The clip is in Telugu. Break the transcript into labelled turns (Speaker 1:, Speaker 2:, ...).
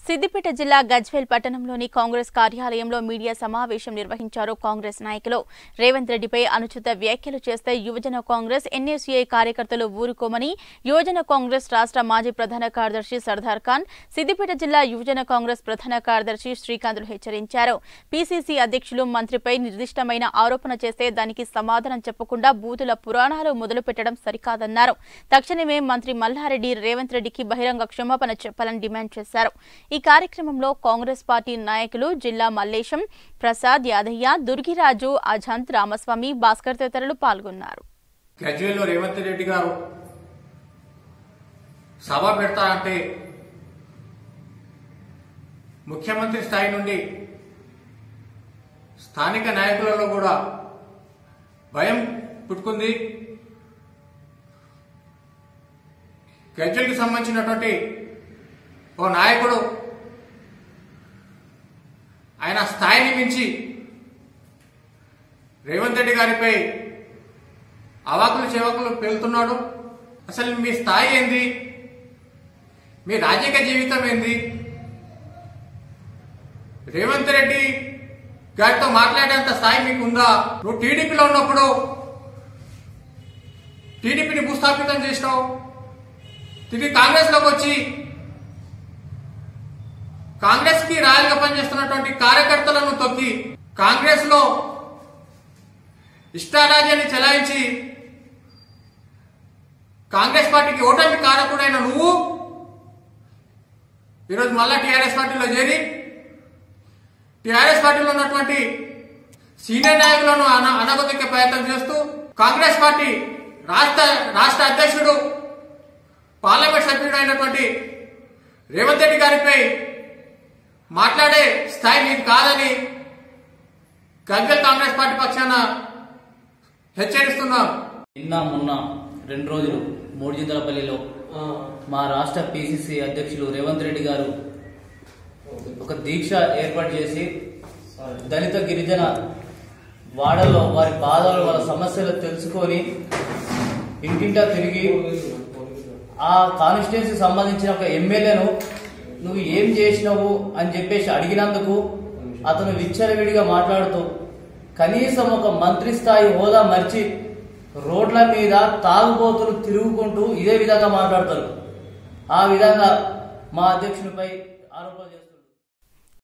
Speaker 1: సిద్దిపేట జిల్లా గజ్వేల్ పట్టణంలోని కాంగ్రెస్ కార్యాలయంలో మీడియా సమావేశం నిర్వహించారు. కాంగ్రెస్ నాయకులు రేవంత్ రెడ్డిపై అనుచిత వ్యాఖ్యలు చేస్తే యువజన కాంగ్రెస్ ఎన్ఎస్యూఐ కార్యకర్తలు ఊరుకోమని యువజన కాంగ్రెస్ రాష్ట్ర మాజీ ప్రధాన కార్యదర్శి సర్దార్ ఖాన్, సిద్దిపేట జిల్లా యువజన కాంగ్రెస్ ప్రధాన కార్యదర్శి శ్రీకాంత్లు హెచ్చరించారు. పీసీసీ అధ్యక్షులు మంత్రిపై నిర్దిష్టమైన ఆరోపణ చేస్తే దానికి సమాధానం చెప్పకుండా బూతుల పురాణాలు మొదలుపెట్టడం సరికాదన్నారు. తక్షణమే మంత్రి మల్లారెడ్డి రేవంత్ రెడ్డికి బహిరంగ క్షమాపణ చెప్పాలని డిమాండ్ చేశారు. ఈ కార్యక్రమంలో కాంగ్రెస్ పార్టీ నాయకులు జిల్లా మల్లేశం, ప్రసాద్, యాదయ్య, దుర్గిరాజు, అజంత్, రామస్వామి, భాస్కర్ తదితరులు పాల్గొన్నారు.
Speaker 2: గజ్వేల్లో రేవంత్ రెడ్డి గారు సభ పెడతారంటే ముఖ్యమంత్రి స్థాయి నుండి స్థానిక నాయకులలో కూడా భయం పుట్టుకుంది. గజ్వేల్కి సంబంధించినటువంటి ఓ నాయకుడు ఆయన స్థాయిని మించి రేవంత్ రెడ్డి గారిపై అవాకులు చెవాకులు పేలుతున్నాడు. అసలు మీ స్థాయి ఏంది? మీ రాజకీయ జీవితం ఏంది? రేవంత్ రెడ్డి గారితో మాట్లాడేంత స్థాయి మీకు ఉందా? నువ్వు టీడీపీలో ఉన్నప్పుడు టీడీపీని భూస్థాపితం చేసినావు. తిరిగి కాంగ్రెస్ లోకి వచ్చి కాంగ్రెస్ కి రాయల్గా పనిచేస్తున్నటువంటి కార్యకర్తలను తొక్కి కాంగ్రెస్ లో ఇష్టారాజ్యాన్ని చెలాయించి కాంగ్రెస్ పార్టీకి ఓటమి కారకుడైన నువ్వు ఈరోజు మళ్ళా టీఆర్ఎస్ పార్టీలో చేరి టీఆర్ఎస్ పార్టీలో ఉన్నటువంటి సీనియర్ నాయకులను అనగొద్దికే ప్రయత్నం చేస్తూ కాంగ్రెస్ పార్టీ రాష్ట్ర అధ్యక్షుడు పార్లమెంట్ సభ్యుడు అయినటువంటి రేవంత్ రెడ్డి గారిపై మాట్లాడే స్థాయి మీకు కాదని గజ్వేల్ కాంగ్రెస్ పార్టీ పక్షాన హెచ్చరిస్తున్నాం.
Speaker 3: నిన్న మొన్న 2 రోజులు మూడుజింతలపల్లిలో మా రాష్ట్ర పీసీసీ అధ్యక్షులు రేవంత్ రెడ్డి గారు ఒక దీక్ష ఏర్పాటు చేసి దళిత గిరిజన వాడల్లో వారి బాధలు వాళ్ళ సమస్యలు తెలుసుకొని ఇంటింటా తిరిగి ఆ కాన్స్టిట్యున్సీ సంబంధించిన ఒక ఎమ్మెల్యేను నువ్వు ఏం చేసినావు అని చెప్పేసి అడిగినందుకు అతను విచ్చలవిడిగా మాట్లాడుతూ కనీసం ఒక మంత్రి స్థాయి హోదా మర్చి రోడ్ల మీద తాగుబోతులు తిరుగుకుంటూ ఇదే విధంగా మాట్లాడతారు. ఆ విధంగా మా అధ్యక్షునిపై ఆరోపణలు